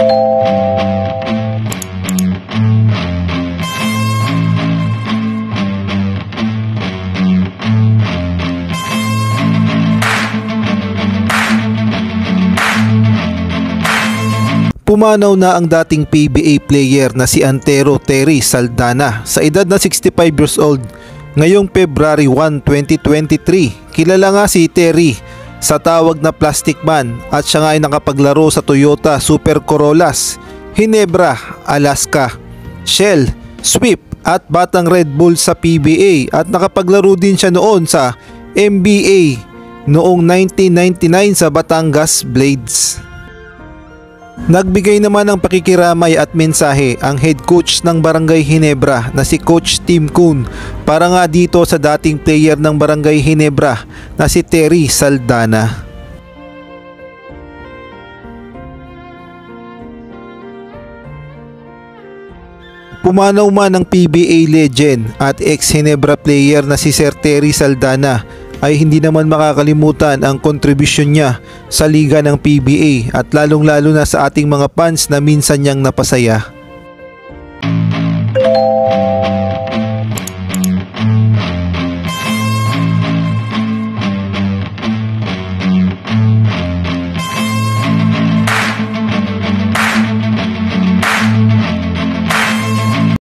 Pumanaw na ang dating PBA player na si Antero Terry Saldana sa edad na 65 years old ngayong February 1, 2023. Kilala nga si Terry sa tawag na Plasticman at siya nga ay nakapaglaro sa Toyota Super Corollas, Ginebra, Alaska, Shell, Swift at Batang Red Bull sa PBA at nakapaglaro din siya noon sa NBA noong 1999 sa Batangas Blades. Nagbigay naman ng pakikiramay at mensahe ang head coach ng barangay Ginebra na si Coach Tim Kuhn para nga dito sa dating player ng barangay Ginebra na si Terry Saldana. Pumanaw man ng PBA legend at ex-Ginebra player na si Sir Terry Saldana ay hindi naman makakalimutan ang kontribusyon niya sa liga ng PBA at lalong-lalo na sa ating mga fans na minsan niyang napasaya.